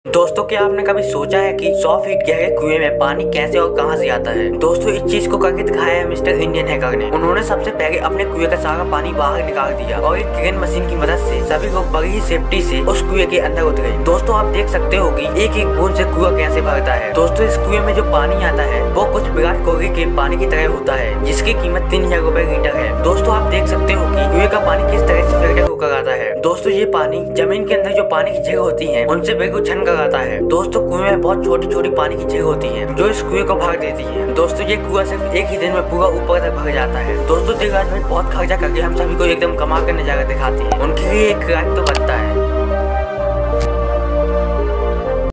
दोस्तों, क्या आपने कभी सोचा है कि 100 फीट गहरे कुएं में पानी कैसे और कहां से आता है। दोस्तों, इस चीज को करके दिखाया है मिस्टर इंडियन हैकर ने। उन्होंने सबसे पहले अपने कुएं का सारा पानी बाहर निकाल दिया और एक क्रेन मशीन की मदद से सभी लोग बड़ी ही सेफ्टी से उस कुएं के अंदर उतरे। दोस्तों, आप देख सकते हो कि एक एक बूंद से कुआं कैसे भरता है। दोस्तों, इस कुएं में जो पानी आता है वो कुछ विराट कोहली के पानी की तरह होता है, जिसकी कीमत 3000 रुपए लीटर है। दोस्तों, आप देख सकते हो कि कुएं का पानी किस तरह से फिल्टर होकर आता है। दोस्तों, ये पानी जमीन के अंदर जो पानी की जगह होती है उनसे बिल्कुल छन कर आता है। दोस्तों, कुएं में बहुत छोटी छोटी पानी की जगह होती है जो इस कुएं को भर देती है। दोस्तों, ये कुआं सिर्फ एक ही दिन में पूरा ऊपर तक भर जाता है। दोस्तों, दिलराज भाई बहुत खर्चा करके हम सभी को एकदम कमा कर नजारा दिखाती है। उनके लिए एक राइड तो बनता है।